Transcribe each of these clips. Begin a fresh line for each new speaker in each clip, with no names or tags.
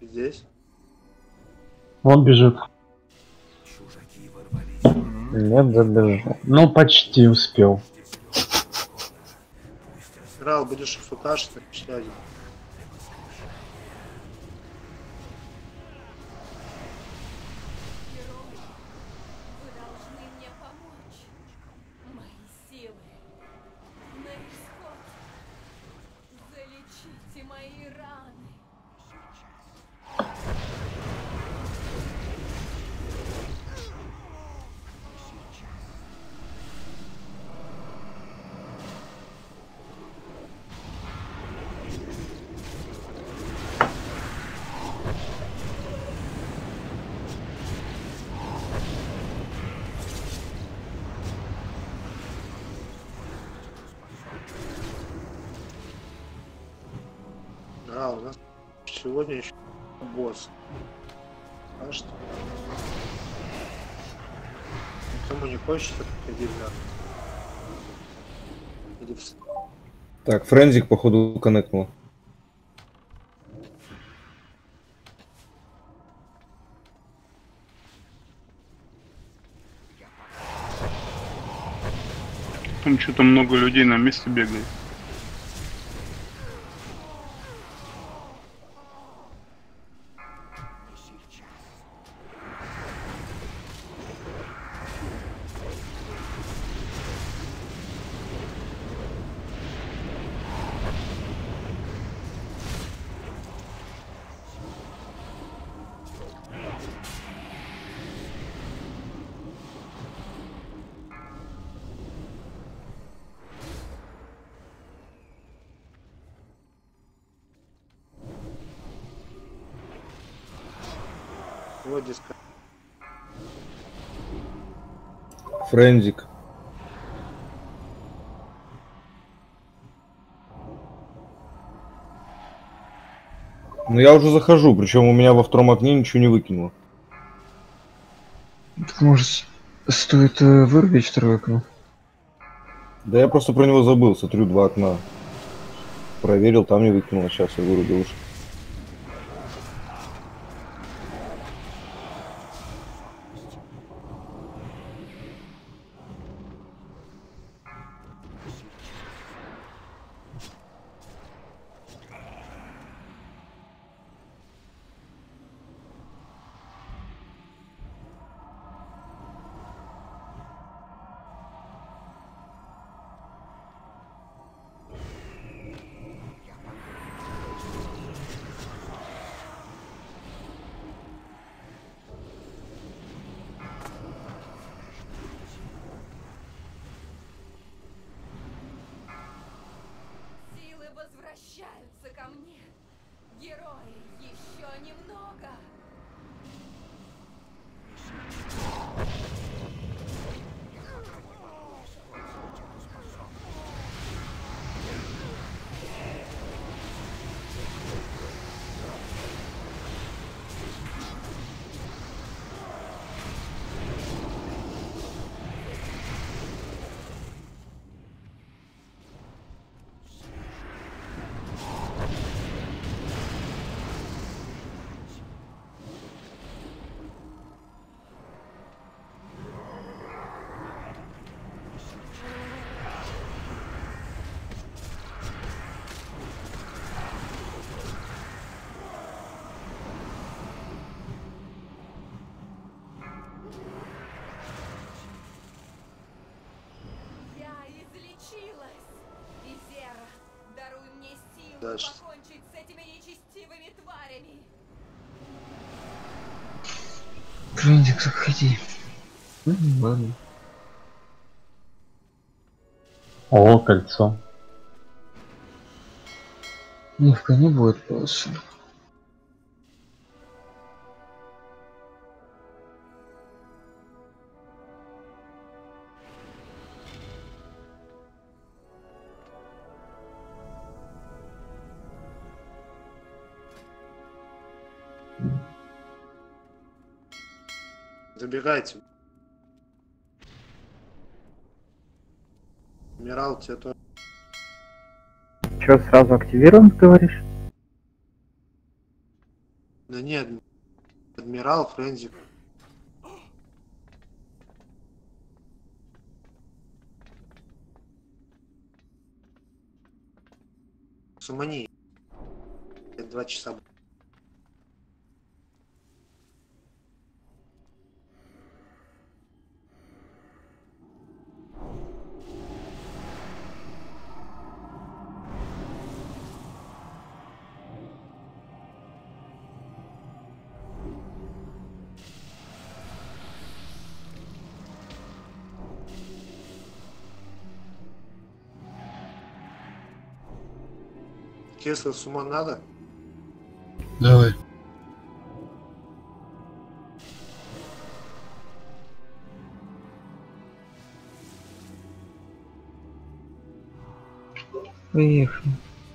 Здесь?
Он бежит.
Нет, добежал.
Ну, почти успел.
Играл, будешь ФКшный, читать.
Вы должны мне помочь. Мои силы на исход. Залечите мои раны.
У нас сегодня еще босс. А что? Никому не хочется приходить на... Или в...
Так, Френзик, походу, коннектнул.
Там что-то много людей на месте бегает.
Вот здесь...
Френзик. Ну я уже захожу, причем у меня во втором окне ничего не выкинуло.
Так, может, стоит вырубить второе окно?
Да я просто про него забыл, смотрю, два окна. Проверил, там не выкинуло, сейчас я вырубил уж.
Силы возвращаются ко мне. Герои, еще немного. Я излечилась. Изера, даруй мне силы
Дальше.
покончить с этими нечестивыми тварями.
Френзик, заходи. Ну, ладно.
О, кольцо.
Нивка не будет босса.
Забегайте. Адмирал, тебе тоже.
Че, сразу активируем, говоришь?
Да нет, адмирал, Френзи. Сумани. 2 часа. Если с ума надо,
Давай.
Поехали.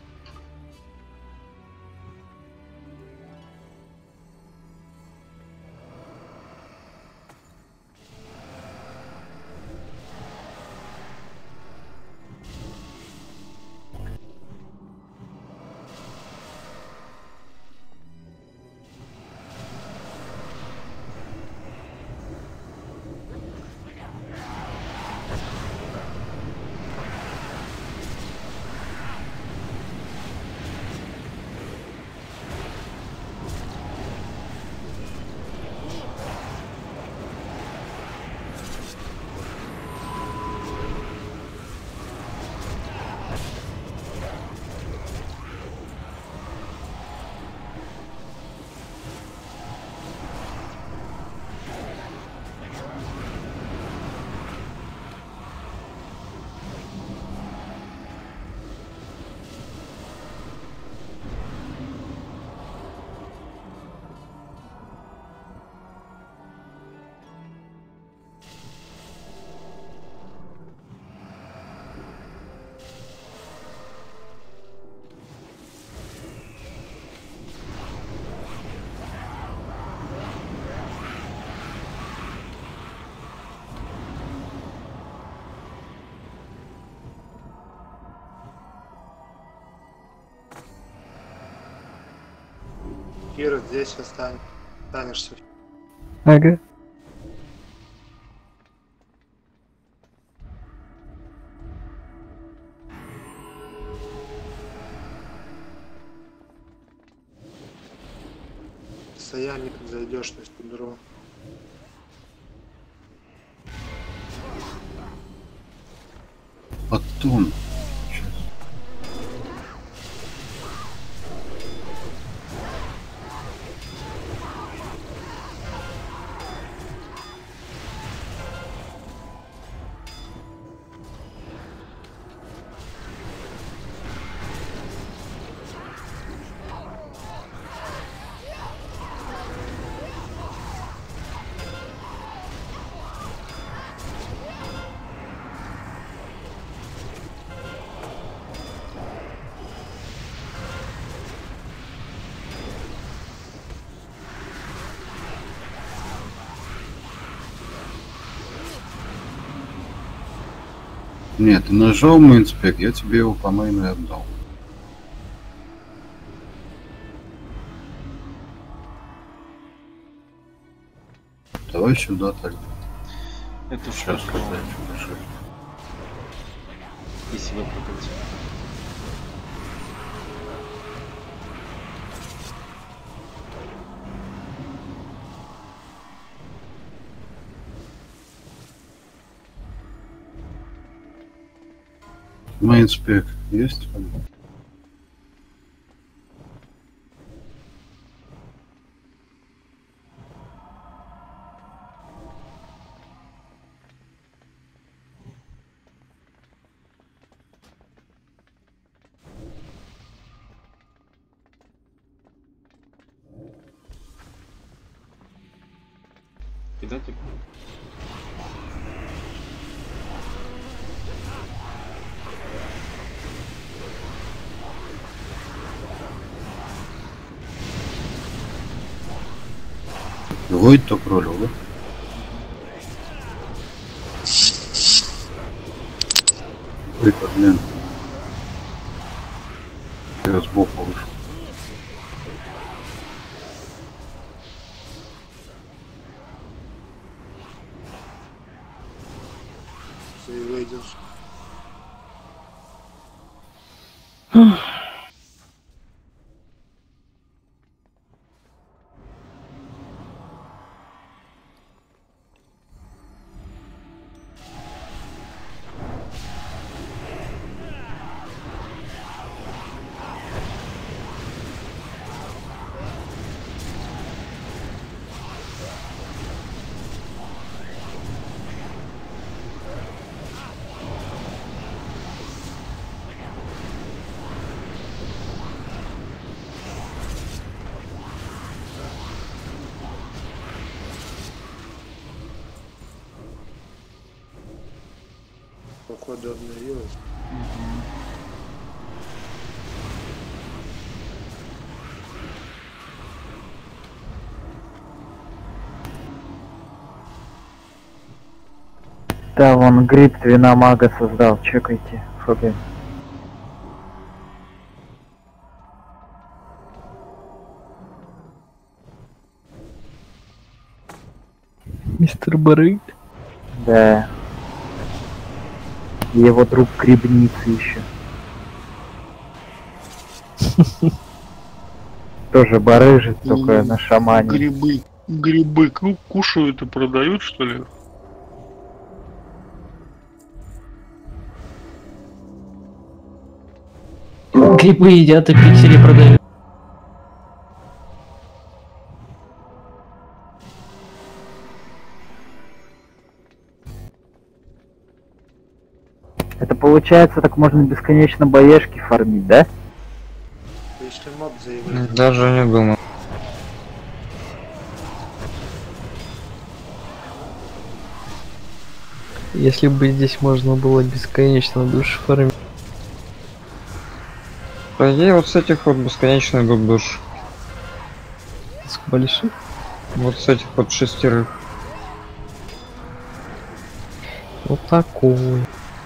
Кира, здесь останешься.
Ага.
Саями, как зайдешь на студро.
Потом. Нет, ты нажал мейнспек, я тебе его по мейну и отдал. Давай сюда тогда.
Это
Сейчас
что?
подожди.
Если выпутать.
Мейнспек есть?
Кидать типа?
Войд то пролил, да? Ой, подмен. Я сбоку вышел.
идет. Походу обновилось.
Да, вон гриб Твиномага создал, чекайте, ФГ.
Мистер Барык.
Да. И его друг Грибница еще. Тоже барыжит, только на шамане.
Грибы кушают и продают, что ли?
Грибы едят и пиксели продают.
Это получается, так можно бесконечно боешки фармить, да?
Если моб заявляет.
Даже не думаю. Если бы здесь можно было бесконечно душ фармить. По идее, вот с этих вот бесконечно идут душ. С больших? Вот с этих вот 6. Вот такой.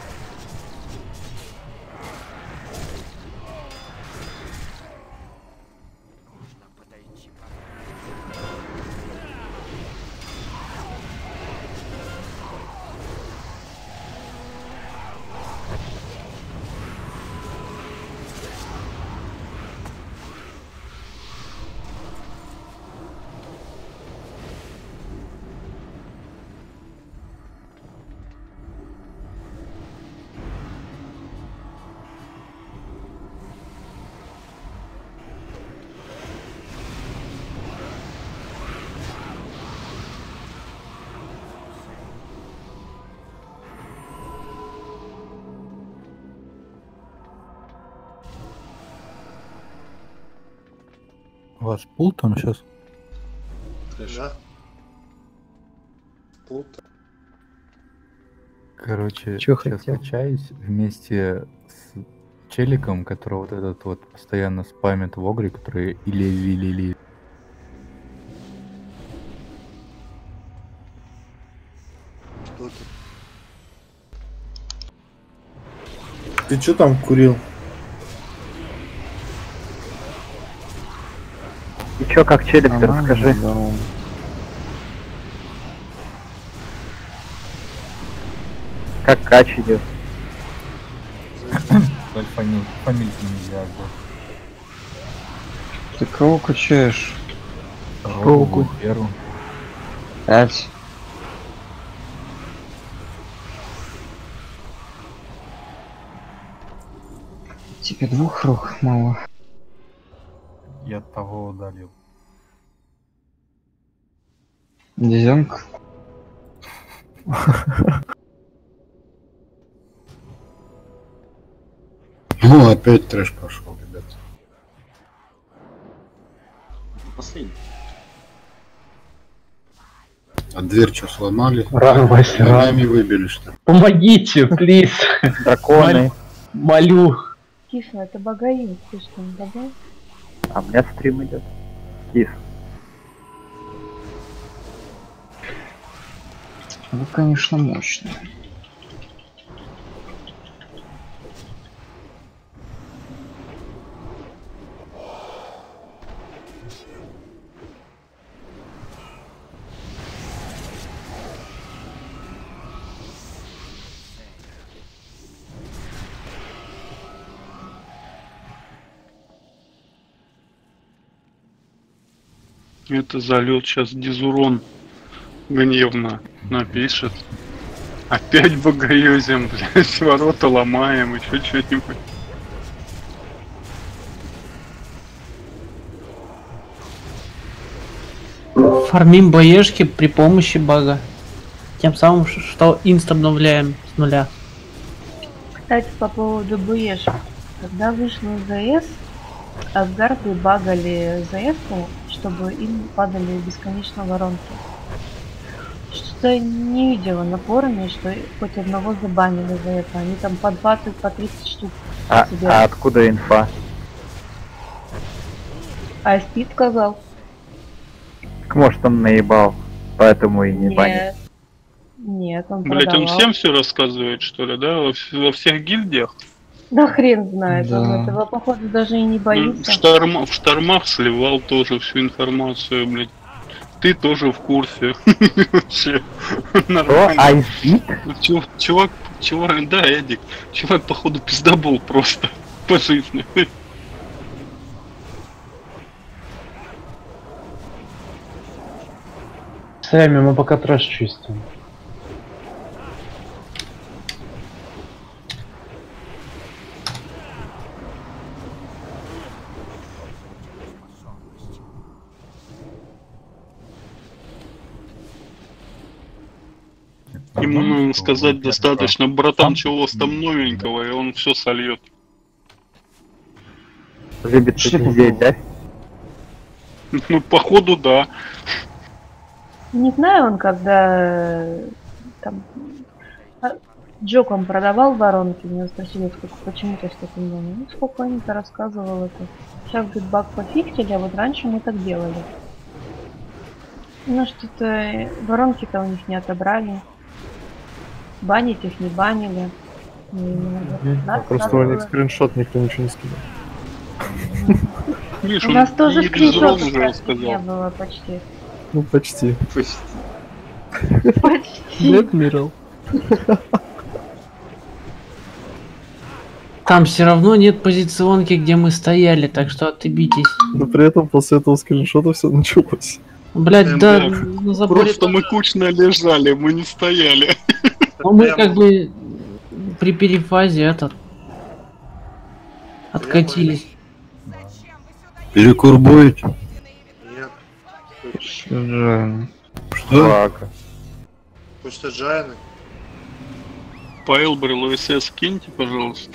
У вас пул там сейчас?
Да. Плута.
Короче,
Чё
сейчас
хотел?
качаюсь вместе с челиком, который вот этот вот постоянно спамит в огре, который или.
Что ты?
Ты чё там курил?
И чё, как челик-то, расскажи. Как кач идет?
Фамильки нельзя.
Ты кого качаешь?
Рогу, Веру.
5. Тебе 2 рук мало.
Я того удалил.
Дезёнка.
Ну, опять трэш пошел, ребят.
Последний.
А дверь что, сломали?
Вась,
Ногами выбили, что ли?
Помогите, плиз.
Драконы.
Молю.
Тише, это Багаин, ты что, не Багаин?
А у меня стрим идет. Кис.
Вы, конечно, мощные.
Это залет сейчас Дизурон гневно напишет. Опять богоюзим, блядь, ворота ломаем, еще что-нибудь.
Фармим боешки при помощи бага. Тем самым, что инст обновляем с нуля.
Кстати, по поводу БЕшек. Когда вышел ЗС, Асгарды багали ЗС-ку, чтобы им падали бесконечно воронки. Что-то не видела на форуме, что хоть одного забанили за это. Они там по 20, по 30 штук.
А откуда инфа?
А Спид сказал.
Так может он наебал, поэтому и не банит.
Нет, он
Блять, он
продавал.
всем все рассказывает, что ли, да? Во всех гильдиях?
Да хрен знает,
Да.
он этого походу даже и не боится.
В штормах сливал тоже всю информацию, блядь. Ты тоже в курсе. Вообще. Нормально. Чувак, да, Эдик. Чувак, походу, пиздобол просто. По жизни.
Сами мы пока трэш чистим.
Ему нужно сказать достаточно, братан, чего у вас там новенького, и он все сольет.
Любит сидеть, да?
Ну, походу, да.
Не знаю, он когда там Джоком продавал воронки, меня спросили, сколько, почему ты столько много. Ну, сколько они-то рассказывал это. Сейчас, говорит, баг пофиксили, а вот раньше мы так делали. Ну, что-то воронки-то у них не отобрали. Банить их не банили.
Просто у них скриншот никто ничего не скинул.
Видишь,
У нас тоже скриншот
уже
не
рассказал.
было почти.
Ну почти.
Почти.
Адмирал. Там все равно нет позиционки, где мы стояли, так что отъебитесь.
Но при этом после этого скриншота все началось.
Блять, да, на заборе
Просто мы кучно лежали, мы не стояли.
Ну, мы как бы при перефазе откатились.
Перекур будете?
Нет.
Что?
Пусть Джайны.
Павел Брил СС киньте, пожалуйста.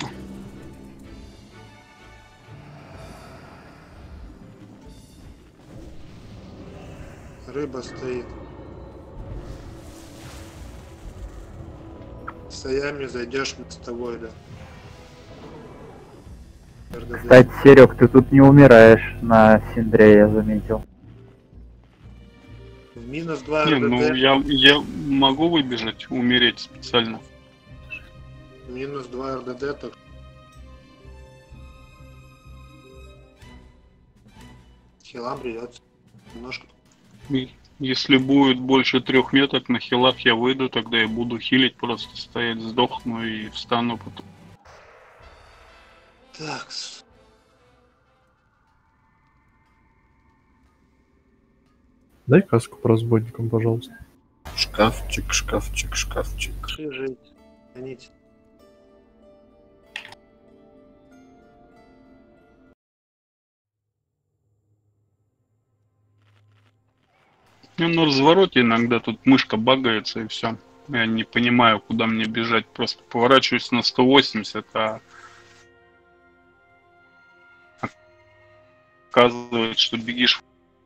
Рыба стоит. Стоями зайдешь с тобой, да.
Кстати, Серег, ты тут не умираешь на Синдре, я заметил.
Минус 2
Не,
РДД.
ну я могу выбежать, умереть специально.
Минус 2 РДД, так. Хилам придется. Немножко.
Если будет больше 3 меток на хилах, я выйду, тогда я буду хилить, просто стоять, сдохну и встану потом.
Так.
Дай каску по разбойникам, пожалуйста.
Шкафчик, шкафчик, шкафчик.
Жить. Гоните.
Ну, на развороте иногда тут мышка багается и все. Я не понимаю, куда мне бежать. Просто поворачиваюсь на 180, а оказывается, что бегишь.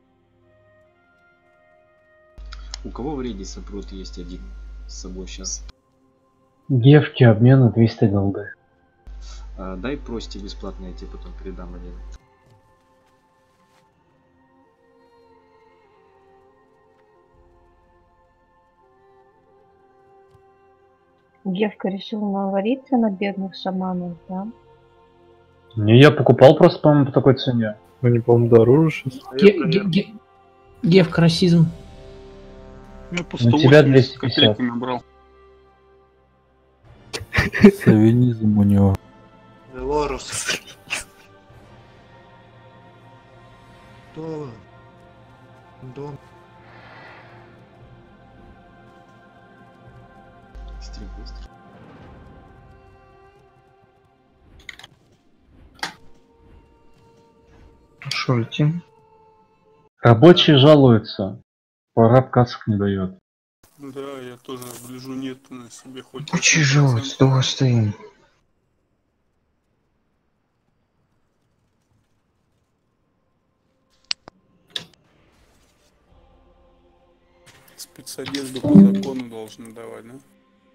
У кого в рейде сопрут есть один с собой сейчас?
Девки, обмена 200 голды.
Дай прости бесплатно, я тебе потом передам один.
Гевка решил навариться на бедных шаманов, да?
Не, я покупал просто, по-моему, по такой цене.
Они, по-моему, дороже сейчас.
Гевка, расизм.
Я по
На тебя
180
250.
копейками брал.
Шовинизм у него.
Велорус. Что? Дом.
Стрим быстро.
Шульти.
Рабочие жалуются. Прораб кассок не дает.
Да, я тоже гляжу, нет на себе хоть.
Рабочие жалуются, долго стоим.
Спецодежду по закону должны давать, да?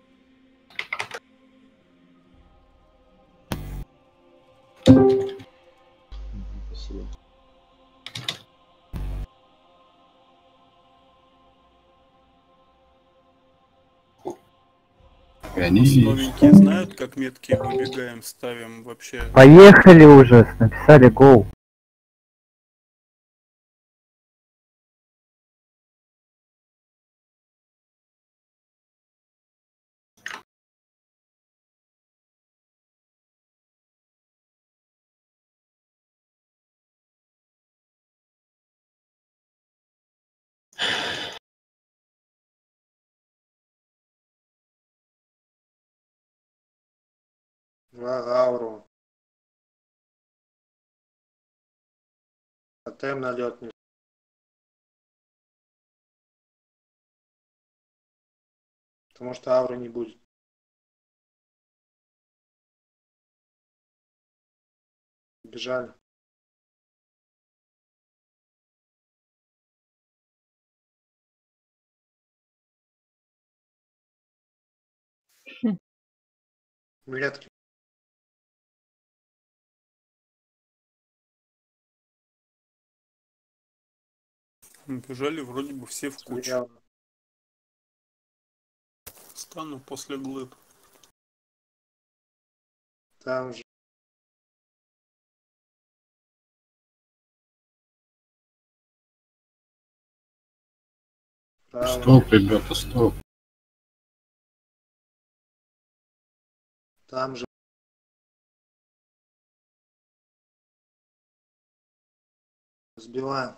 Спасибо.
Новенькие знают, как метки выбегаем, ставим вообще.
Поехали уже, написали гол.
Ауру. Тотем на лед не. Потому что ауры не будет. Бежали. Метки.
Бежали вроде бы все в кучу. Стану после глыб.
Там же. Правильно.
Стоп, ребята, стоп.
Там же. Сбиваем.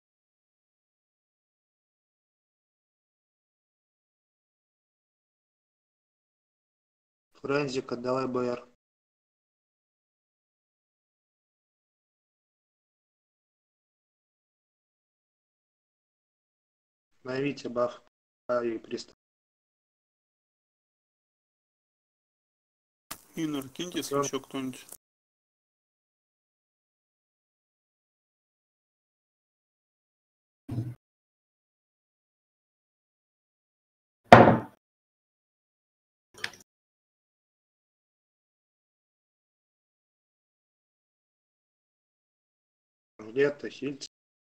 Френзик, отдавай БР. На Вите баф. И пристав.
Иннер, киньте, если еще кто-нибудь.
Где-то хильц.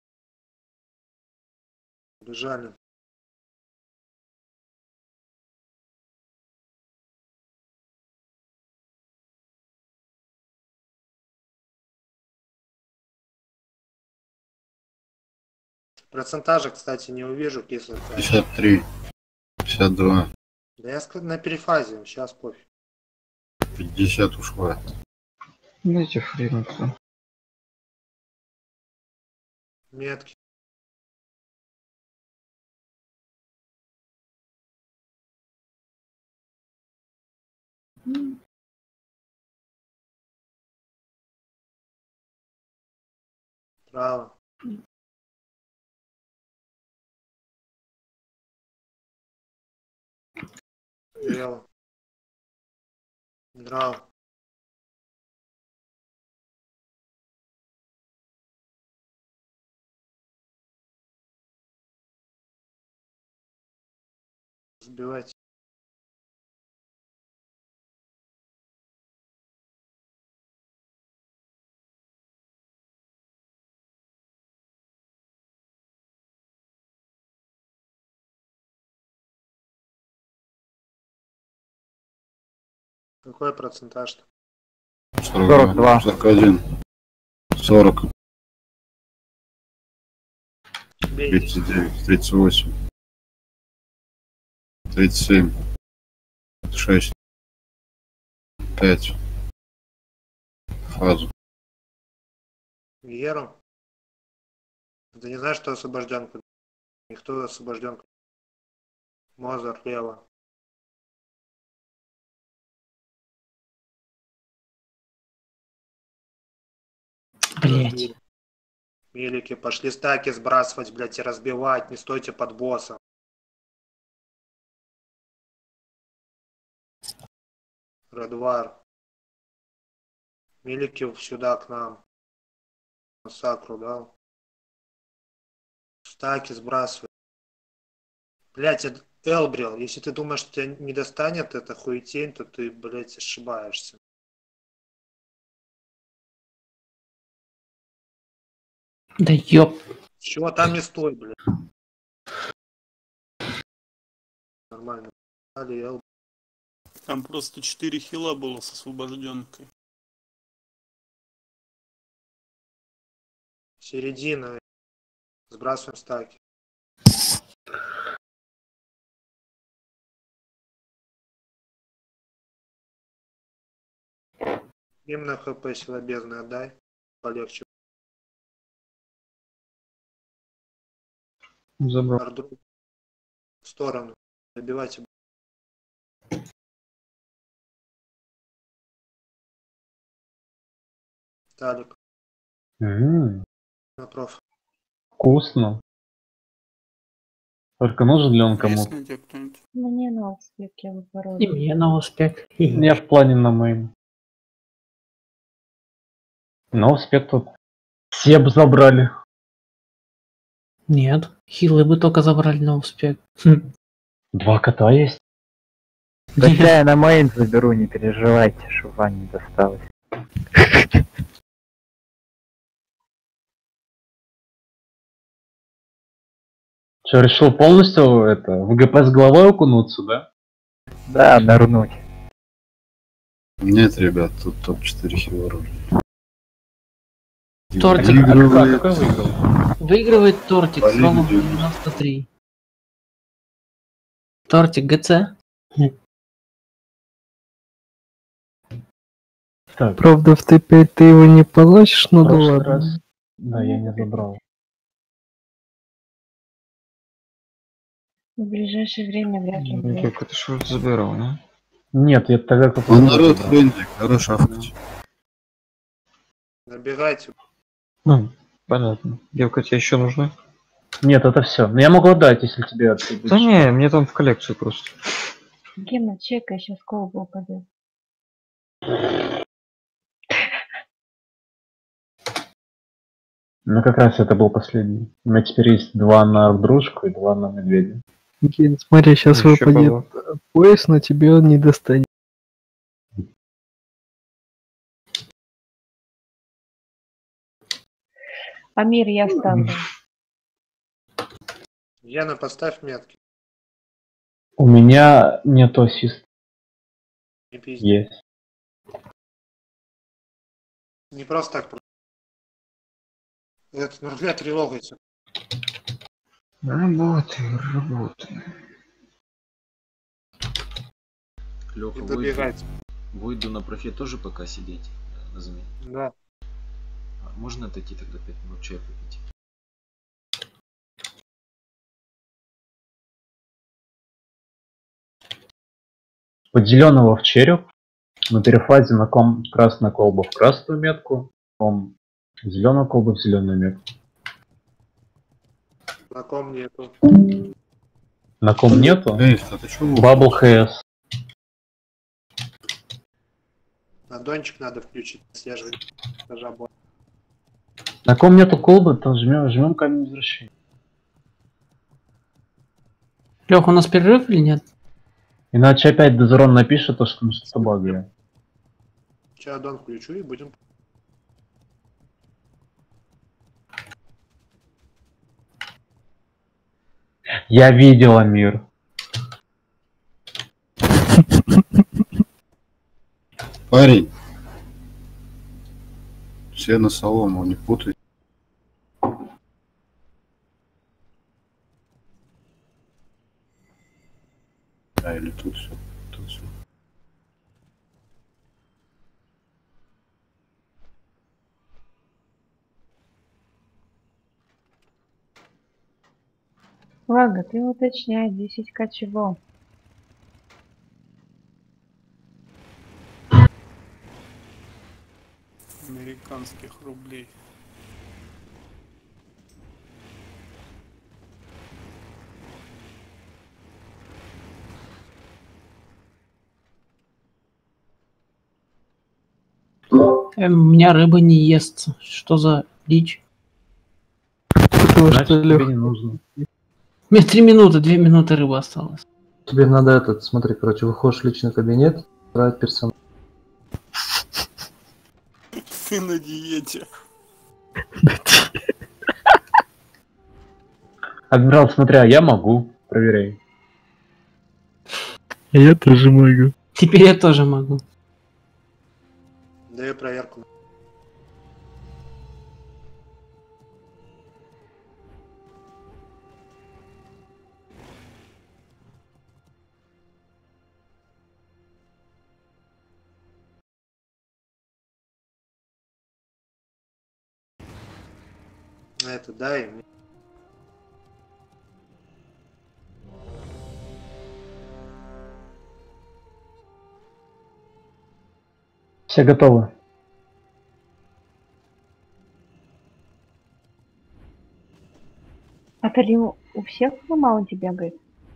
Бежали. Процентажа, кстати, не увижу, если
53. 52.
Да я на перефазе, сейчас пофиг.
50 ушла.
Дайте фринуться.
Метки. Право. Лево. Драл. Сбивать. Какой процентаж-то?
42.
41. 40.
Бейте.
39. 38. 37. 6. 5. Фазу.
Геру. Ты не знаешь, что освобожденку? Никто освобожден. Мозер лево.
Блять.
Милики, пошли стаки сбрасывать, блять, и разбивать. Не стойте под боссом. Редвар. Милики сюда к нам. Сакру дал. Стаки сбрасывай. Блять, Элбрил, если ты думаешь, что тебя не достанет эта хуетень, то ты, блять, ошибаешься.
Да ёп.
Чего там не стой, блядь. Нормально.
Там просто 4 хила было с освобожденкой.
Середина. Сбрасываем стаки. Им на хп силобезный отдай. Полегче.
Забрал.
Ардру. В сторону. Добивайте. Талик. На проф.
Вкусно. Только нужен ли он кому-то?
Мне на успехе
И
выпорол.
мне на успех.
Я в плане на мейн. На успех тут все бы забрали.
Нет, хилы бы только забрали на успех.
2 кота есть.
Тогда я на мейн заберу, не переживайте, чтобы вам не досталось.
Че, решил полностью это в ГП с головой окунуться, да?
Да, нырнуть.
Нет, ребят, тут топ-4 хилора.
Тортик.
Выигрывает.
Какой выиграл?
Выигрывает Тортик с
Полин
роллом
идет.
93. Тортик ГЦ.
Так,
Правда, в Т5 ты его не получишь, но
в
да
прошлый
ладно.
раз. Да, я не забрал.
В ближайшее время вряд ли будет.
Как это что забирал, да?
Нет, я тогда как
Он народ френдлик, хорош авкать.
Набегайте.
Ну, понятно. Девка тебе еще нужна?
Нет, это все. Но я могу отдать, если тебе отсыпать.
Да не, мне там в коллекцию просто.
Гема, чекай, сейчас колба упадет.
Ну как раз это был последний. У меня теперь есть 2 на дружку и 2 на медведя.
Ген, смотри, сейчас
Еще
выпадет
было.
пояс, но тебе он не достанет.
Амир, я ставлю.
Яна, поставь метки.
У меня нету ассист.
Не пизди.
Есть.
Не просто так. Это на рубля трилогайте.
Работаю, работаю.
Лёха,
И добегать.
выйду на профе тоже пока сидеть на замене.
Да.
А можно отойти тогда 5 минут чая попить?
Под зеленого в череп. На перефазе на ком красная колба в красную метку. Ком зеленая колба в зеленую метку.
На ком нету.
На ком нету?
Эй, а ты чего?
Бабл ХС.
На дончик надо включить. Отслеживать.
На ком нету колбы, то жмем камень возвращения.
Лех, у нас перерыв или нет?
Иначе опять Дезерон напишет, то, что мы что-то багаем.
Сейчас дон включу и будем.
Я видел, Амир.
Парень. Все на солому, не путай. А, или тут все. Тут все.
Ладно, ты уточняй, 10к чего?
Американских рублей.
У меня рыба не ест. Что за дичь?
Потому
Значит,
что
тебе
Лёх...
не нужно.
Мне 3 минуты, 2 минуты рыбы осталось.
Тебе надо смотри, короче, выходишь в личный кабинет, брать персонаж.
Ты на диете.
Адмирал, смотря, я могу, проверяй.
Я тоже могу.
Теперь я тоже могу.
Даю проверку. Это дай мне.
Все готовы.
А Калим у всех на маунте бегает?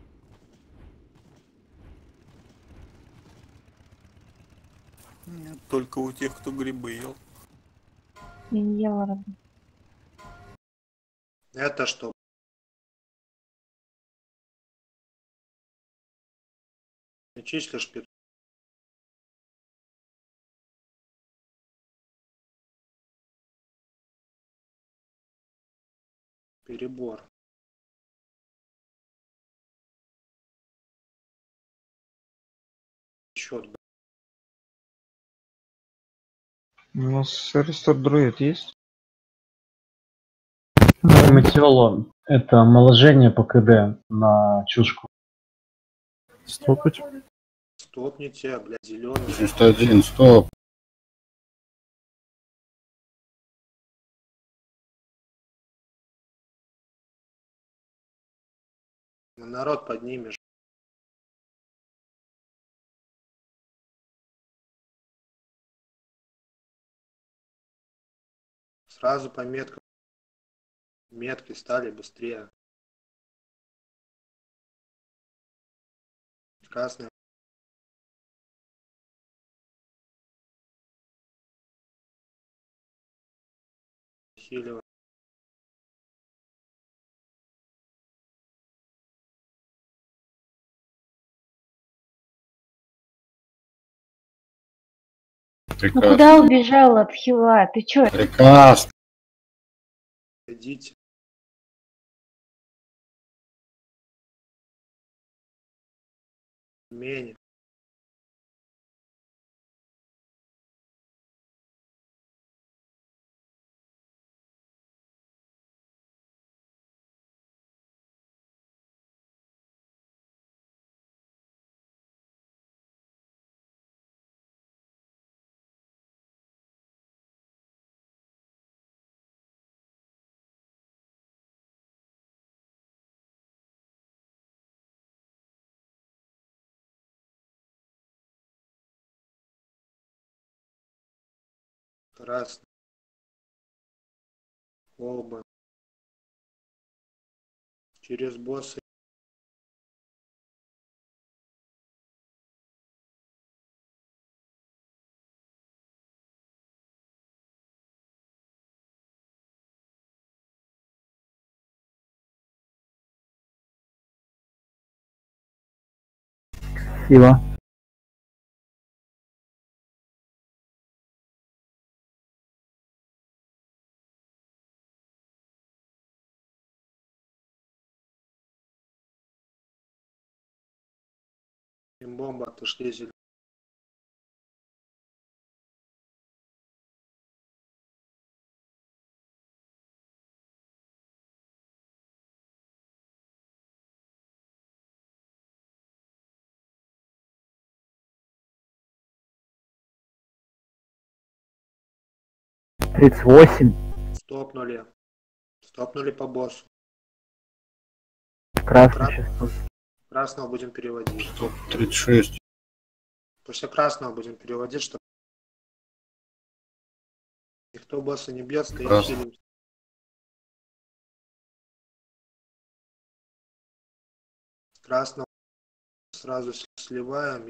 Нет, только у тех, кто грибы ел.
Я не ела рыбу.
Это что? Числишь петух? Перебор. Счет.
У нас рестор друид есть?
Метеолон. Это омоложение по КД на чушку.
Стопать.
Стопните, блядь, зеленый.
61, стоп.
Народ поднимешь. Сразу по меткам. Метки стали быстрее. Красный. Хилево.
Ну куда убежал от хила? Ты чё?
Приказ.
Идите. Менее. Красный. Оба. Через босса.
Сила.
Бомба отошли зеленый.
Тридцать 38.
Стопнули. Стопнули по боссу.
Красный сейчас тут.
Красного будем переводить.
36.
После красного будем переводить, чтобы никто босса не бьет, стоит
Красный.
хилим. Красного сразу сливаем.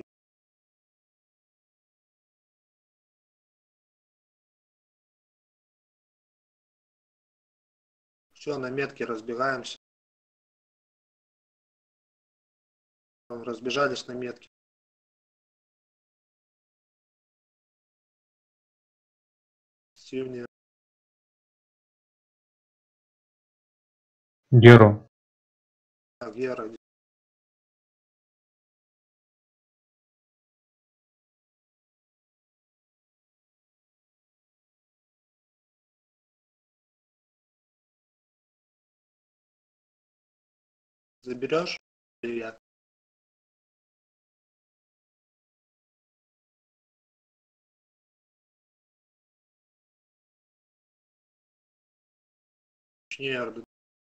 Все, на метке разбегаемся. Разбежались на метке. Сильнее.
Геру.
Гера. Заберешь? Привет. Нерды.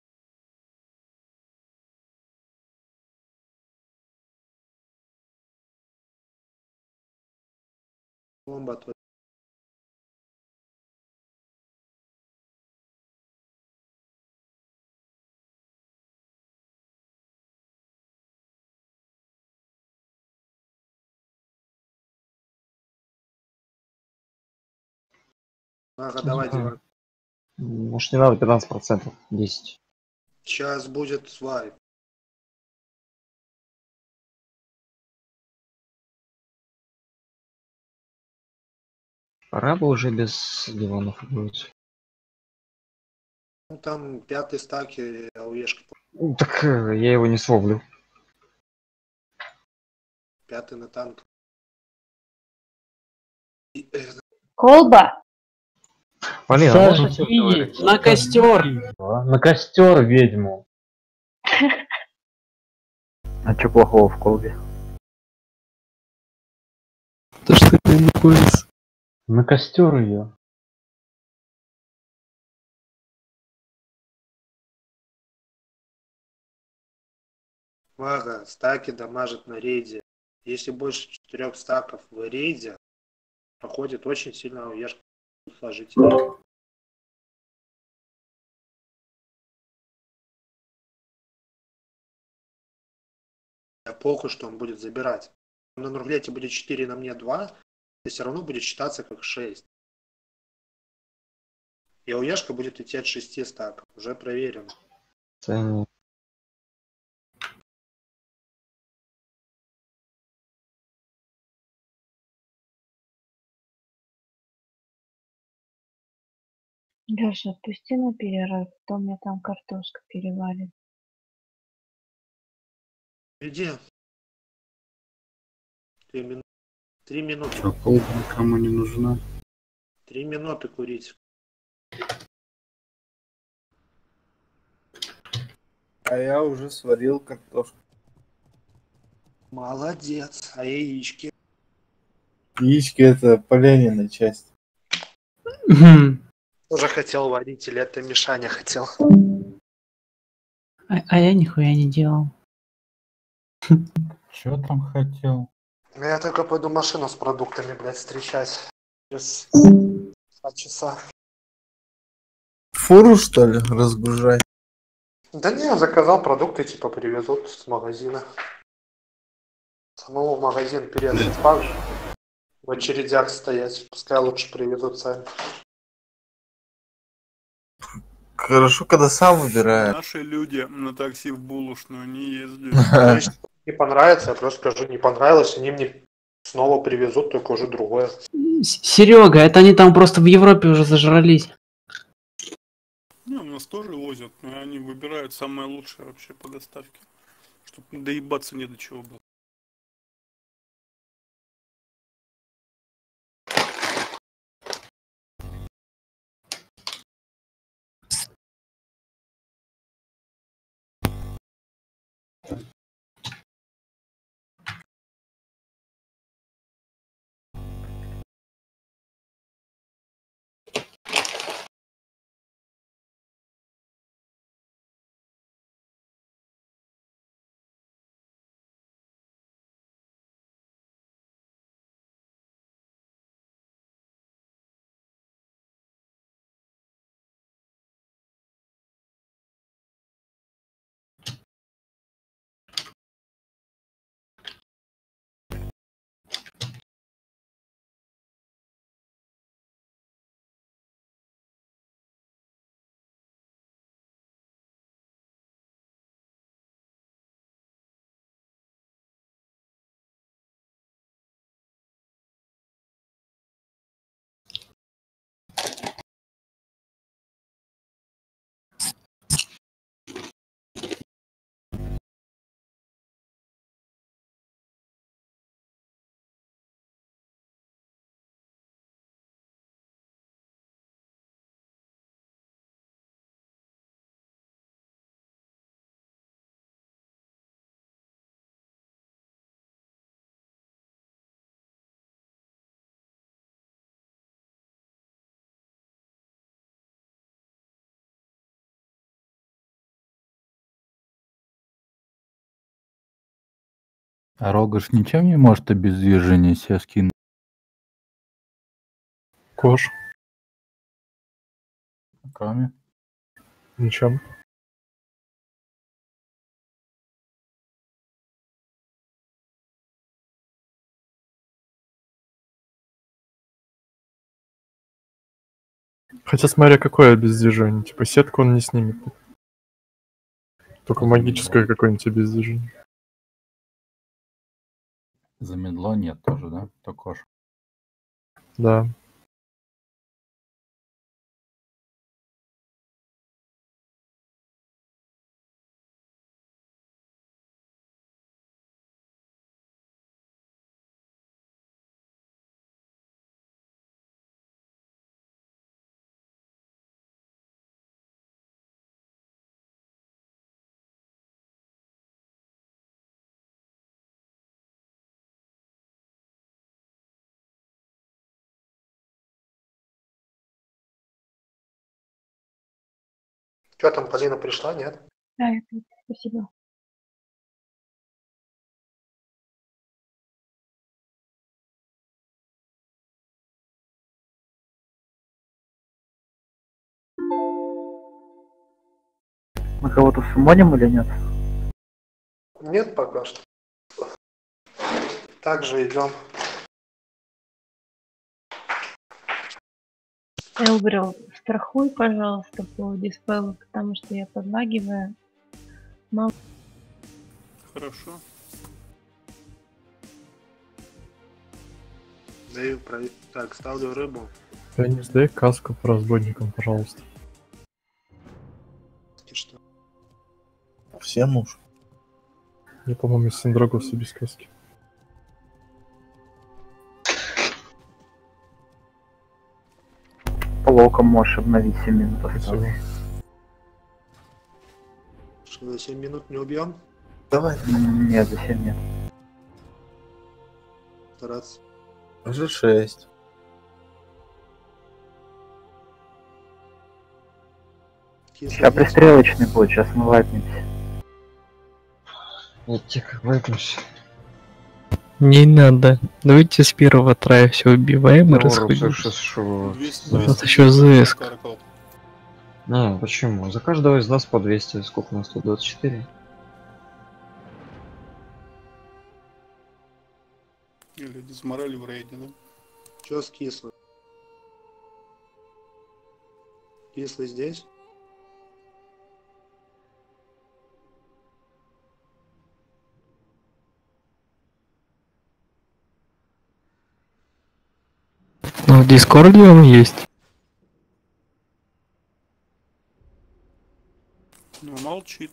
Бомба твоя. Ага, давай, Диван.
Может, не надо 15%, 10.
Сейчас будет свайп.
Пора бы уже без диванов быть.
Ну там пятый стак и ауешка.
Так я его не словлю.
Пятый на танк.
Колба!
Полина,
Саша,
можно всё
иди
говорить?
на костер.
На костер ведьму.
А что плохого в колбе?
То что это не пояс.
На костер ее.
Мага, стаки дамажит на рейде. Если больше 4 стаков в рейде, проходит очень сильно ауешка сложителей. Похуй, что он будет забирать. На Нурглете будет 4, на мне 2, и все равно будет считаться как 6. И ауешка будет идти от 6 стаков. Уже проверено.
Ценник.
Леша, отпусти на перерыв, а то мне там картошка переварит.
Иди. 3 минуты.
Что, колба никому не нужна?
3 минуты курить.
А я уже сварил картошку.
Молодец. А яички?
Яички это поленина часть.
Тоже хотел варить, или это Мишаня хотел?
А я нихуя не делал.
Чё там хотел?
Я только пойду машину с продуктами, блядь, встречать. Через 2 часа.
Фуру, что ли, разгружать?
Да не, я заказал продукты, типа привезут с магазина. Самому в магазин переехать пак, в очередях стоять. Пускай лучше привезут сами.
Хорошо, когда сам выбираю.
Наши люди на такси в булочную не ездят.
Если не понравится, я просто скажу, не понравилось, они мне снова привезут, только уже другое.
Серега, это они там просто в Европе уже зажрались.
Не, у нас тоже возят, но они выбирают самое лучшее вообще по доставке. Чтоб доебаться не до чего было.
А Рогаш ничем не может обездвижение себя скинуть?
Кош.
Кроме?
Ничем. Хотя смотря какое обездвижение. Типа сетку он не снимет. Только магическое какое-нибудь обездвижение.
Замедло нет тоже, да? То Кош.
Да.
Что там, Полина пришла, нет?
Да, это, спасибо.
Мы кого-то сумоним или нет?
Нет пока что. Так же идем.
Элбрил, страхуй, пожалуйста, по диспелу, потому что я подлагиваю. Мало.
Хорошо.
Даю проверить. Так, ставлю рыбу.
Денис, дай каску по разбойникам, пожалуйста.
И что?
Всем уж.
Я, по-моему, из Синдрогоса без каски.
Локом можешь обновить 7 минут осталось.
Что, за 7 минут не убьем?
Давай.
Нет, за 7 нет.
Стараться.
Уже 6.
Сейчас пристрелочный будет, сейчас мы лапнемся.
Я тихо выпнусь.
Не надо. Давайте с первого трая все убиваем и расходимся.
Вот
еще ЗС.
Не, почему? За каждого из нас по 200. Сколько у нас тут? 24?
Или дизморали в рейде, да?
Чё с кислым? Кислый здесь?
Ну, в Дискорде он есть.
Ну, молчит.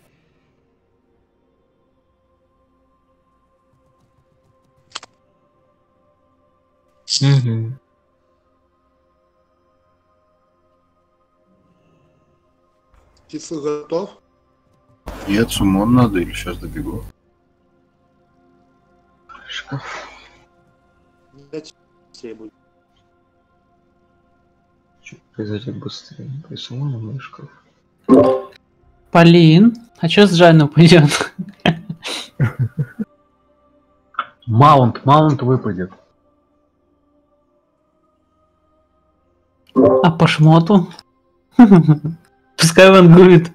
Угу.
Кислый готов?
Нет, сумон надо или сейчас добегу?
Шкаф.
Дайте быстрее будет.
Что произойдет быстрее? Присумаем мой шкаф.
Полин, а чё с Джаном пойдет?
Маунт выпадет.
А по шмоту? Пускай вангует.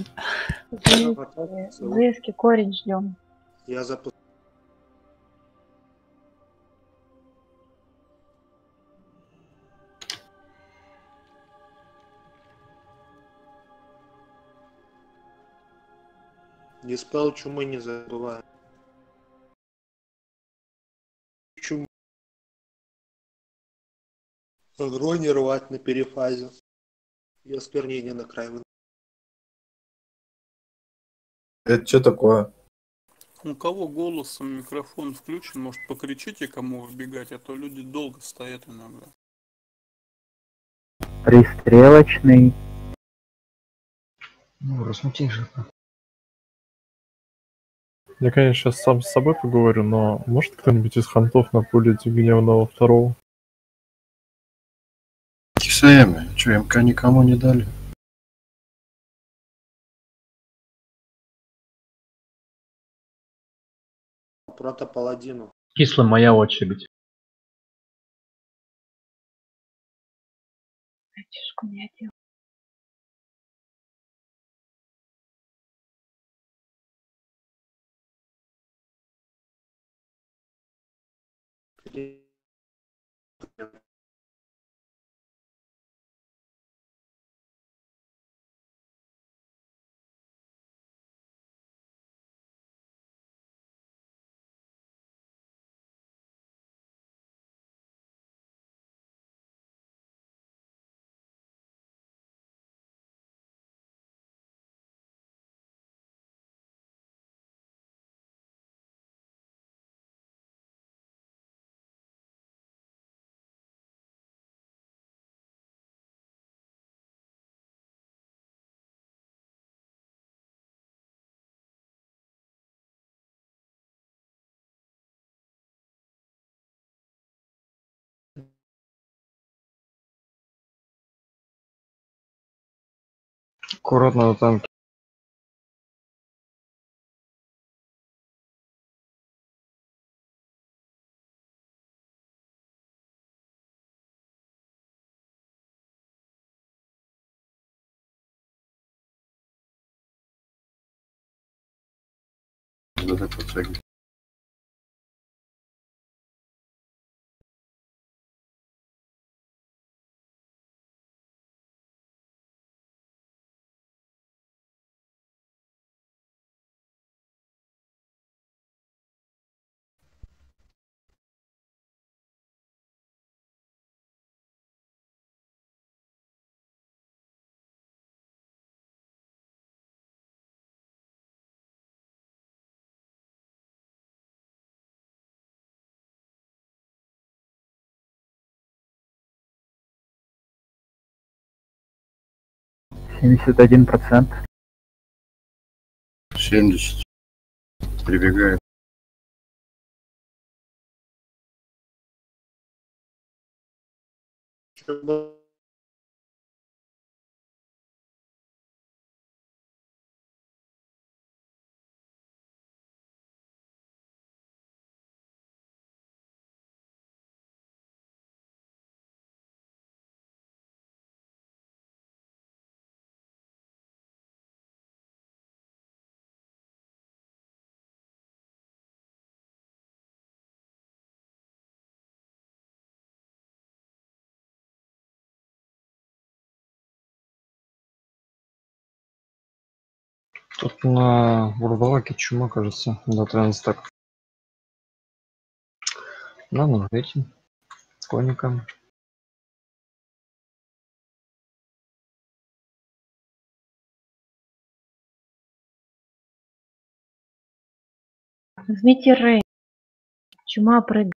Зески корень ждем.
Я запускаю. Диспел чумы не забывай. Чуму. Агро не рвать на перефазе. И осквернение на край.
Это что такое?
У кого голосом микрофон включен, может покричите, кому выбегать, а то люди долго стоят иногда.
Пристрелочный.
Ну, рассмути же.
Я, конечно, сейчас сам с собой поговорю, но может кто-нибудь из хантов напулить гневного второго?
Кисаями, что, МК никому не дали?
протопаладину.
Кислый, моя очередь.
Братишку не одел.
Аккуратно на танке.
ДД подтягивай.
Семьдесят 71%.
70. Прибегает.
Тут на Бурбалаке чума, кажется, до транстак. На этим конникам.
Возьмите Рэй. Чума прыгает.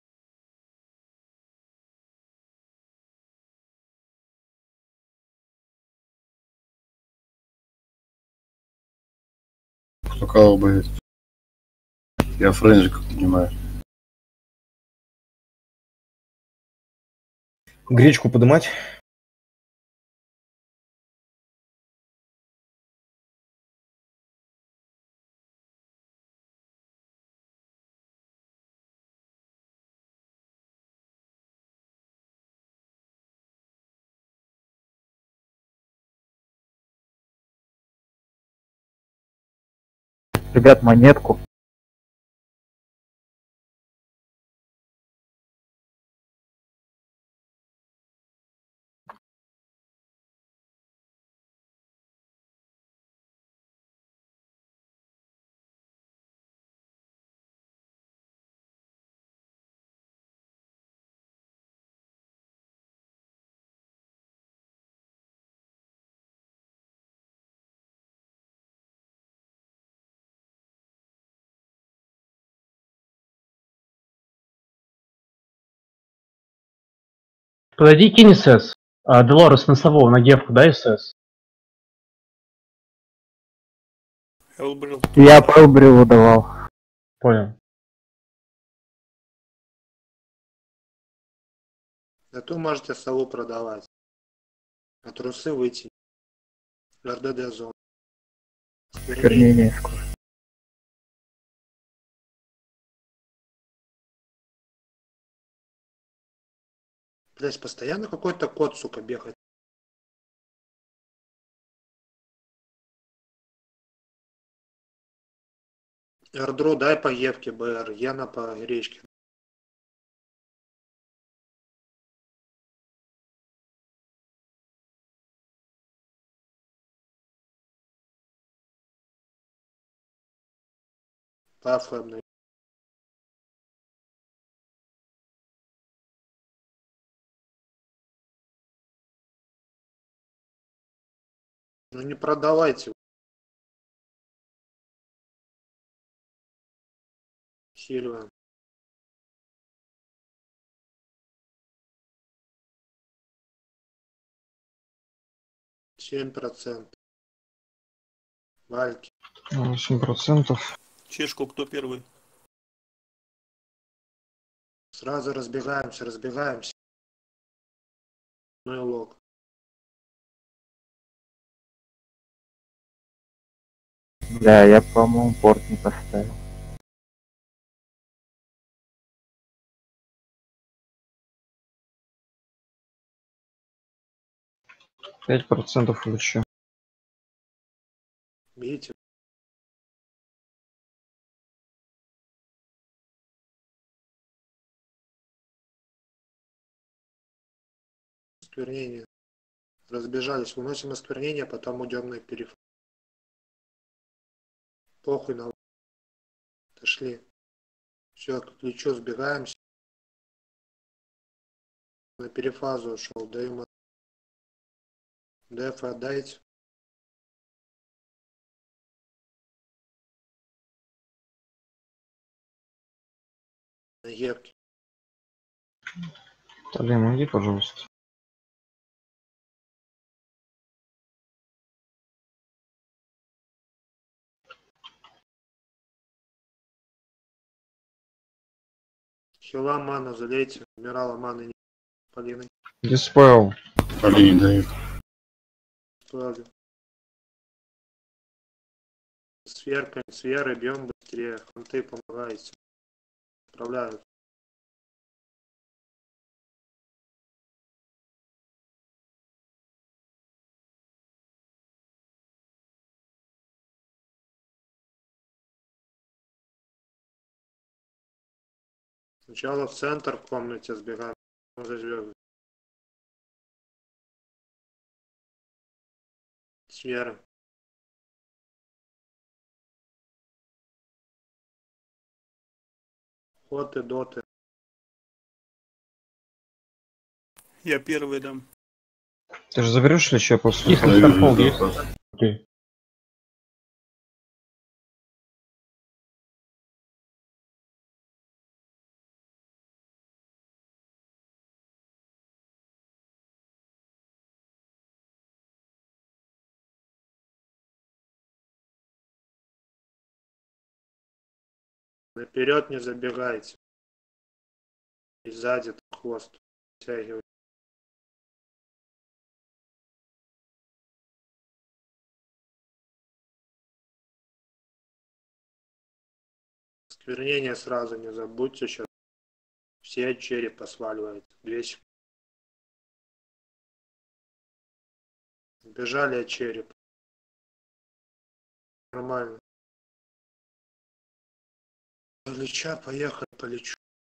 Кто кого боится? Я френзик поднимаю.
Гречку подымать?
Ребят, монетку.
Подойди, кинь СС. Делорес носового на гевку, дай СС.
Я по Элбрилу давал.
Понял.
Зато можете сову продавать. А трусы выйти. РДД зон.
Сквернение скоро.
Блять, постоянно какой-то кот, сука, бегает. Эрдру дай по Евке, БР, Яна по речке. Пафлэм. Ну не продавайте. Сильва. Семь процентов. Вальки.
8%.
Чешку кто первый?
Сразу разбегаемся. Ну и лог.
Да, я, по-моему, порт не поставил.
— 5% лучше.
Видите? Осквернение. Разбежались. Выносим осквернение, потом уйдем на периф. Похуй на... Отошли. Все, к ключу сбегаемся. На перефазу ушел. Даем... Деф отдайте. На Евке.
Тогда помоги, пожалуйста.
Хила мана залейте. Умирала маны не... Полины.
Диспел.
Полине дают.
Справді. Сферы бьем быстрее. Ханты помогайте. Справляют. Сначала в центр в комнате сбегаем. За звезды. Сферы. Хоты, доты.
Я первый дам.
Ты же заберешь лечо после?
Если Старфол есть. Окей.
Наперед не забегайте. И сзади хвост. Втягивайте. Сквернение сразу не забудьте, сейчас все черепа сваливают. 2 секунды. Бежали от черепа. Нормально. Полеча, поехали, полечу.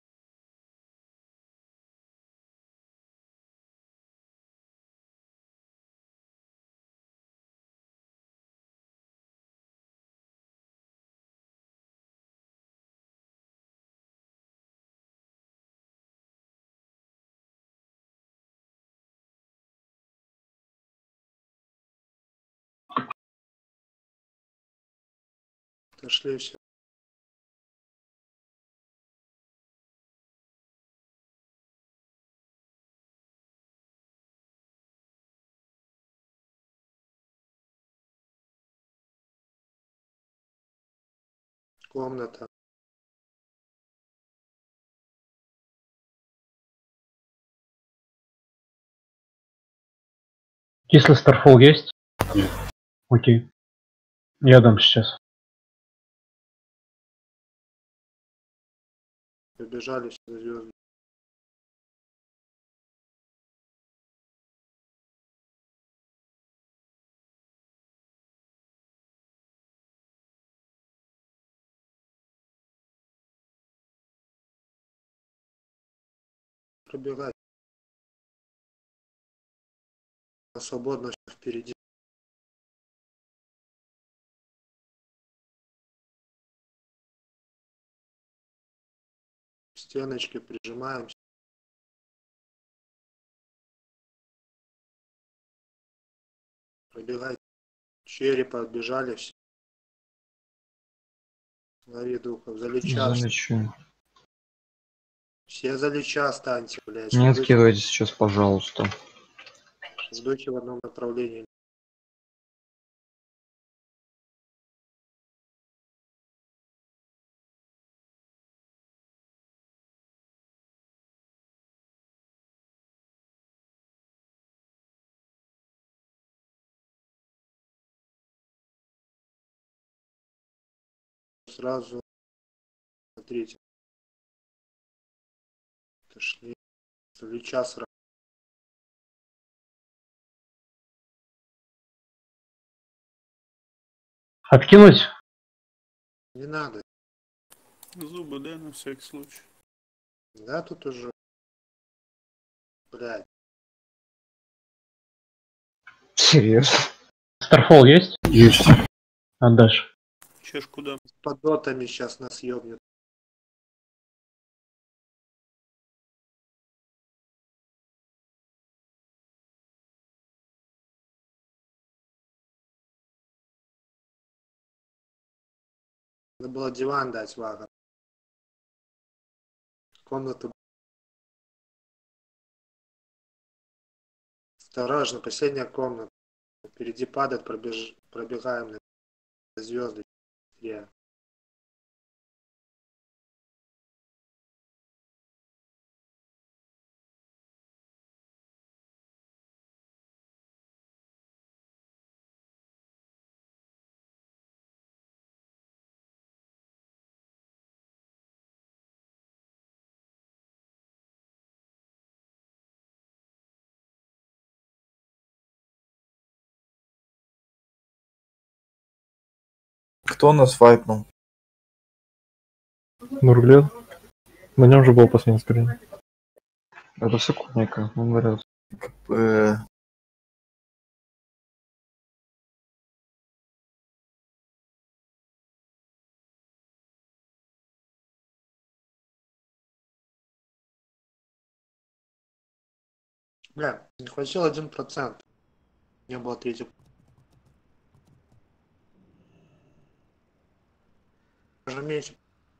Отошли все. Комната.
Если Старфол есть?
Нет.
Окей. Я дам сейчас.
Побежали все за звезды. пробегать. Свободно всё впереди. К стеночке прижимаемся. Пробегать. Черепа отбежали все. Лови духов. Залеча.
Залечу.
Все залеча останьте, блядь.
Не откидывайте сейчас, пожалуйста.
Ждите в одном направлении. Сразу смотрите. Отошли. Залеча сразу.
Откинуть?
Не надо.
Зубы, да, на всякий случай.
Да, тут уже. Блядь.
Серьезно?
Старфол есть?
Есть.
Отдашь.
Чеш куда?
С подотами сейчас нас ёбнет. Надо было диван дать вага. Комнату. Осторожно, последняя комната. Впереди падает, пробегаем на звезды. Быстрее.
Кто нас вайпнул?
Нурглед. На нем же был последний скрин.
Это секундника, он говорит.
Бля, не хватило 1%. Не было третьего. Даже меньше.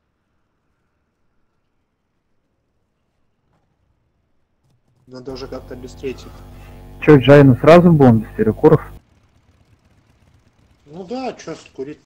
Надо уже как-то без третьего.
Чё, Джайну сразу в бонус, Серекуров?
Ну да, чё скурить.